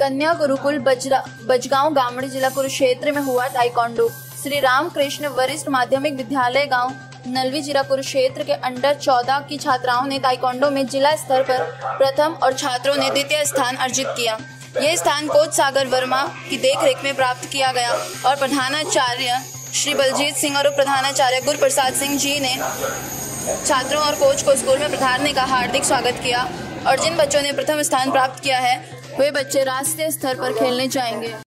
कन्या गुरुकुल बजगांव गामड़ी जिला कुरुक्षेत्र में हुआ ताइक्वांडो। श्री राम कृष्ण वरिष्ठ माध्यमिक विद्यालय गांव नलवी जिला कुरुक्षेत्र के अंडर 14 की छात्राओं ने ताइक्वांडो में जिला स्तर पर प्रथम और छात्रों ने द्वितीय स्थान अर्जित किया। यह स्थान कोच सागर वर्मा की देखरेख में प्राप्त किया गया और प्रधानाचार्य श्री बलजीत सिंह और उप प्रधानाचार्य गुरुप्रसाद सिंह जी ने छात्रों और कोच को स्कूल में पधारने का हार्दिक स्वागत किया और जिन बच्चों ने प्रथम स्थान प्राप्त किया है वे बच्चे राष्ट्रीय स्तर पर खेलने जाएंगे।